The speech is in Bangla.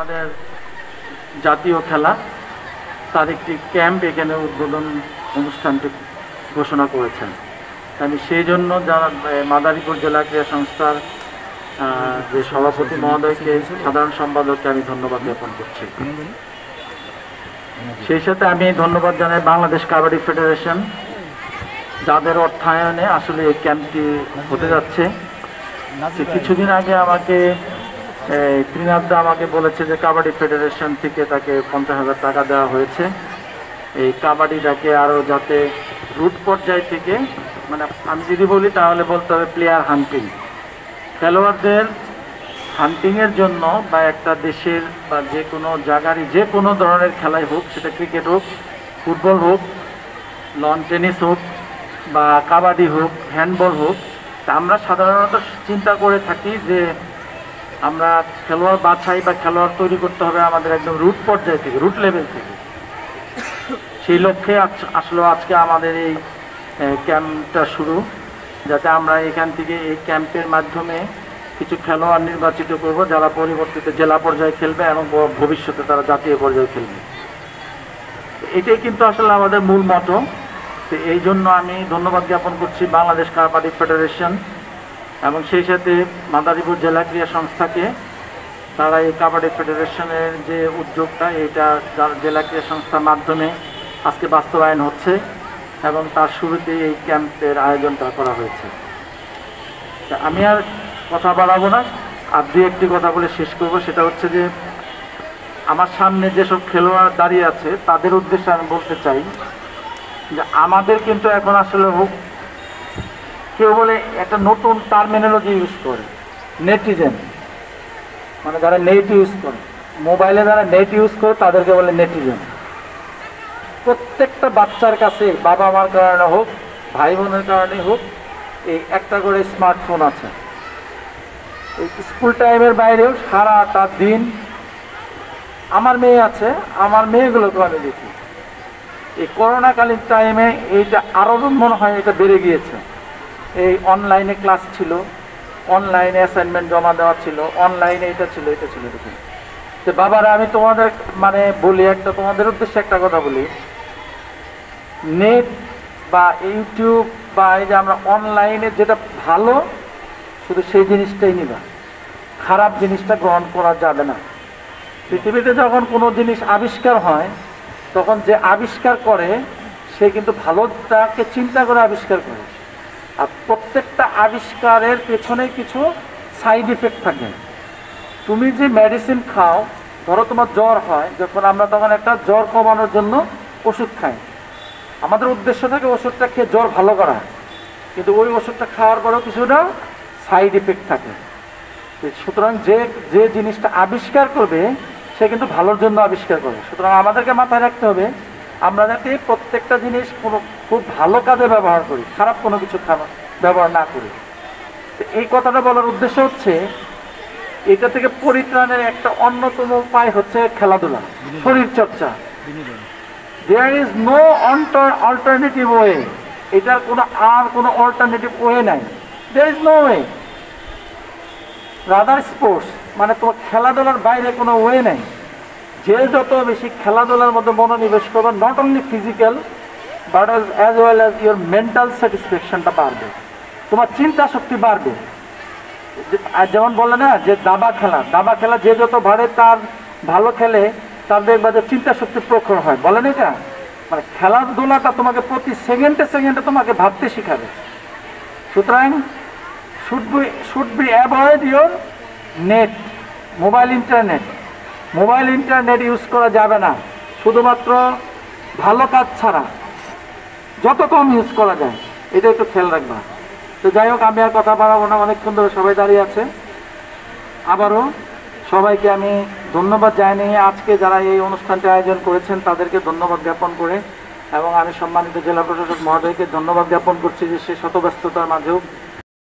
আমাদের জাতীয় খেলা তার একটি ক্যাম্প এখানে উদ্বোধন অনুষ্ঠানটি ঘোষণা করেছেন। আমি সেই জন্য যারা মাদারীপুর জেলা ক্রীড়া সংস্থার যে সভাপতি মহোদয়কে, সাধারণ সম্পাদককে আমি ধন্যবাদ জ্ঞাপন করছি। সেই সাথে আমি ধন্যবাদ জানাই বাংলাদেশ কাবাডি ফেডারেশন, যাদের অর্থায়নে আসলে এই ক্যাম্পটি হতে যাচ্ছে। কিছুদিন আগে আমাকে ত্রিনাথদা আমাকে বলেছে যে কাবাডি ফেডারেশন থেকে তাকে 50,000 টাকা দেওয়া হয়েছে এই কাবাডিটাকে আরও যাতে রুট পর্যায় থেকে, মানে আমি যদি বলি তাহলে বলতে হবে প্লেয়ার হান্টিং, খেলোয়াড়দের হান্টিংয়ের জন্য বা একটা দেশের বা যে কোনো জায়গারই যে কোনো ধরনের খেলাই হোক, সেটা ক্রিকেট হোক, ফুটবল হোক, লন টেনিস হোক বা কাবাডি হোক, হ্যান্ডবল হোক, তা আমরা সাধারণত চিন্তা করে থাকি যে আমরা খেলোয়াড় বাছাই বা খেলোয়াড় তৈরি করতে হবে আমাদের একদম রুট পর্যায় থেকে, রুট লেভেল থেকে। সেই লক্ষ্যে আসলে আজকে আমাদের এই ক্যাম্পটা শুরু, যাতে আমরা এখান থেকে এই ক্যাম্পের মাধ্যমে কিছু খেলোয়াড় নির্বাচিত করব যারা পরবর্তীতে জেলা পর্যায়ে খেলবে এবং ভবিষ্যতে তারা জাতীয় পর্যায়ে খেলবে। এটাই কিন্তু আসলে আমাদের মূল মতো। তো এই জন্য আমি ধন্যবাদ জ্ঞাপন করছি বাংলাদেশ কাবাডি ফেডারেশন এবং সেই সাথে মাদারীপুর জেলা ক্রীড়া সংস্থাকে। তারা এই কাবাডি ফেডারেশনের যে উদ্যোগটা, এটা জেলা ক্রীড়া সংস্থার মাধ্যমে আজকে বাস্তবায়ন হচ্ছে এবং তার শুরুতেই এই ক্যাম্পের আয়োজনটা করা হয়েছে। আমি আর কথা বাড়াবো না, আর দু একটি কথা বলে শেষ করব। সেটা হচ্ছে যে আমার সামনে যেসব খেলোয়াড় দাঁড়িয়ে আছে তাদের উদ্দেশ্যে আমি বলতে চাই যে আমাদের কিন্তু এখন আসলে কেউ বলে একটা নতুন টার্মিনোলজি ইউজ করে, নেটিজেন, মানে যারা নেট ইউজ করে, মোবাইলে যারা নেট ইউজ করে তাদেরকে বলে নেটিজেন। প্রত্যেকটা বাচ্চার কাছে বাবা মার কারণে হোক, ভাই বোনের কারণে হোক, এই একটা করে স্মার্টফোন আছে। এই স্কুল টাইমের বাইরেও সারাটা দিন আমার মেয়ে আছে, আমার মেয়েগুলোকেও আমি দেখি। এই করোনাকালীন টাইমে এইটা আরও মনে হয় এটা বেড়ে গিয়েছে। এই অনলাইনে ক্লাস ছিল, অনলাইনে অ্যাসাইনমেন্ট জমা দেওয়া ছিল, অনলাইনে এটা ছিল দেখুন। তো বাবারা, আমি তোমাদের মানে বলি তোমাদের উদ্দেশ্যে একটা কথা বলি, নেট বা ইউটিউব বা এই যে আমরা অনলাইনে যেটা ভালো শুধু সেই জিনিসটাই নিবা, খারাপ জিনিসটা গ্রহণ করা যাবে না। পৃথিবীতে যখন কোনো জিনিস আবিষ্কার হয় তখন যে আবিষ্কার করে সে কিন্তু ভালোটাকে চিন্তা করে আবিষ্কার করে, আর প্রত্যেকটা আবিষ্কারের পেছনে কিছু সাইড ইফেক্ট থাকে। তুমি যে মেডিসিন খাও, ধরো তোমার জ্বর হয় যখন, আমরা তখন একটা জ্বর কমানোর জন্য ওষুধ খাই, আমাদের উদ্দেশ্য থাকে ওষুধটা খেয়ে জ্বর ভালো করা, কিন্তু ওই ওষুধটা খাওয়ার পরেও কিছুটা সাইড ইফেক্ট থাকে। সুতরাং যে জিনিসটা আবিষ্কার করবে সে কিন্তু ভালোর জন্য আবিষ্কার করবে। সুতরাং আমাদেরকে মাথায় রাখতে হবে আমরা যাতে প্রত্যেকটা জিনিস কোনো খুব ভালো কাজে ব্যবহার করি, খারাপ কোনো কিছু ব্যবহার না করি। এই কথাটা বলার উদ্দেশ্য হচ্ছে এটা থেকে পরিত্রাণের একটা অন্যতম উপায় হচ্ছে খেলাধুলা, শরীর চর্চা। There is no alternative way, এটার কোনো অল্টারনেটিভ ওয়ে নাই, there is no way rather sports, মানে তোমার খেলাধুলার বাইরে কোনো ওয়ে নেই। যে যত বেশি খেলাধুলার মধ্যে মনোনিবেশ করবে, not only physical but as well as your mental স্যাটিসফ্যাকশনটা বাড়বে, তোমার চিন্তা শক্তি বাড়বে। যেমন বলে না যে দাবা খেলা যে যত তার ভালো খেলে তার দেখবা যে চিন্তা শক্তি প্রখর হয়, বলেন এটা। মানে খেলাধুলাটা তোমাকে প্রতি সেকেন্ডে তোমাকে ভাবতে শিখাবে। সুতরাং should be avoid your net, mobile internet use করা যাবে না, শুধুমাত্র ভালো কাজ ছাড়া যত কম ইউজ করা যায় এটা একটু খেয়াল রাখবা। তো যাই হোক, আমি আর কথা বাড়াবো না, অনেকক্ষণ ধরে সবাই দাঁড়িয়ে আছে। আবারও সবাইকে আমি ধন্যবাদ জানিয়ে আজকে যারা এই অনুষ্ঠানটি আয়োজন করেছেন তাদেরকে ধন্যবাদ জ্ঞাপন করে, এবং আমি সম্মানিত জেলা প্রশাসক মহোদয়কে ধন্যবাদ জ্ঞাপন করছি যে সে শত ব্যস্ততার মাঝেও